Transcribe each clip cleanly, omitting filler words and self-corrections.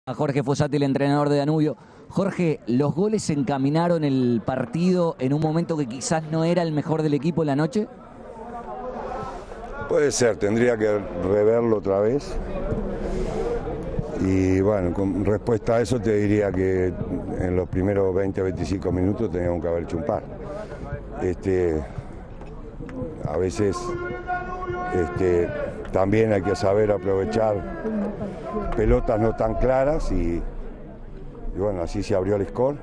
A Jorge Fossati, el entrenador de Danubio. Jorge, ¿los goles encaminaron el partido en un momento que quizás no era el mejor del equipo en la noche? Puede ser, tendría que reverlo otra vez. Y bueno, con respuesta a eso te diría que en los primeros 20-25 minutos teníamos que haber hecho un par. A veces también hay que saber aprovechar pelotas no tan claras y bueno, así se abrió el score.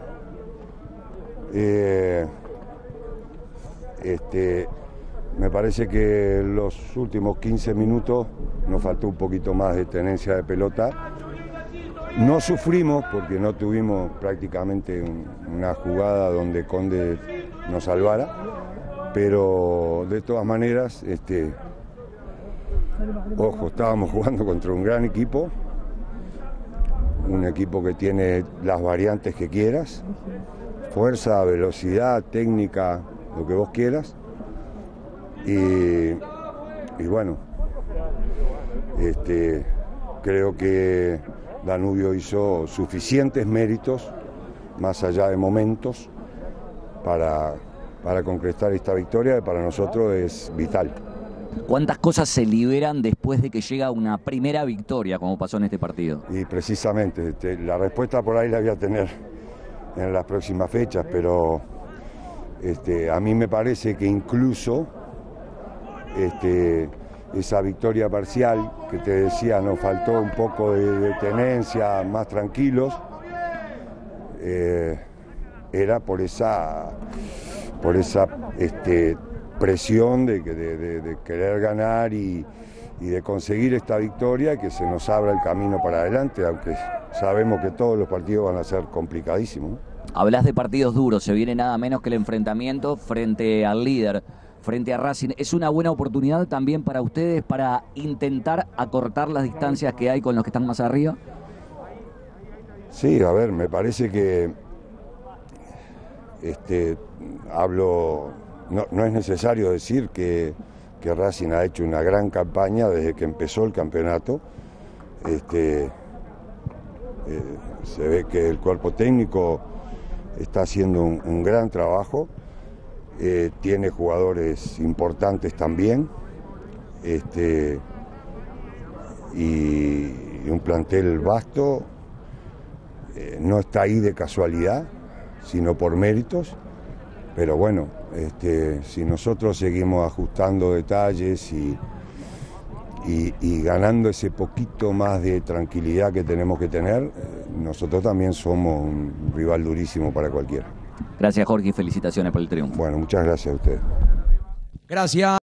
Me parece que en los últimos 15 minutos nos faltó un poquito más de tenencia de pelota. No sufrimos porque no tuvimos prácticamente una jugada donde Conde nos salvara, pero de todas maneras, ojo, estábamos jugando contra un gran equipo, un equipo que tiene las variantes que quieras, fuerza, velocidad, técnica, lo que vos quieras. Y bueno, creo que Danubio hizo suficientes méritos, más allá de momentos, para concretar esta victoria que para nosotros es vital. ¿Cuántas cosas se liberan después de que llega una primera victoria, como pasó en este partido? Y precisamente, la respuesta por ahí la voy a tener en las próximas fechas, pero a mí me parece que incluso esa victoria parcial que te decía, nos faltó un poco de tenencia, más tranquilos, era por esa presión de querer ganar y de conseguir esta victoria, que se nos abra el camino para adelante, aunque sabemos que todos los partidos van a ser complicadísimos. Hablas de partidos duros, se viene nada menos que el enfrentamiento frente al líder, frente a Racing. ¿Es una buena oportunidad también para ustedes para intentar acortar las distancias que hay con los que están más arriba? Sí, a ver, me parece que no es necesario decir que Racing ha hecho una gran campaña desde que empezó el campeonato. Se ve que el cuerpo técnico está haciendo un gran trabajo, tiene jugadores importantes también, y un plantel vasto. No está ahí de casualidad, sino por méritos, pero bueno, si nosotros seguimos ajustando detalles y ganando ese poquito más de tranquilidad que tenemos que tener, nosotros también somos un rival durísimo para cualquiera. Gracias, Jorge, y felicitaciones por el triunfo. Bueno, muchas gracias a ustedes. Gracias.